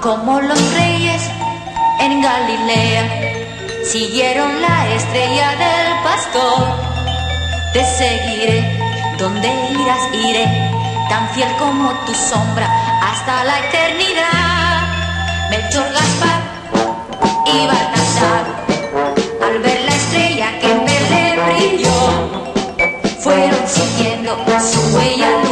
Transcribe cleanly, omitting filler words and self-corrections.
Como los reyes en Galilea siguieron la estrella del pastor. Te seguiré, donde irás iré, tan fiel como tu sombra hasta la eternidad. Melchor, Gaspar y Baltasar, al ver la estrella que en Belén brilló, fueron siguiendo su huella.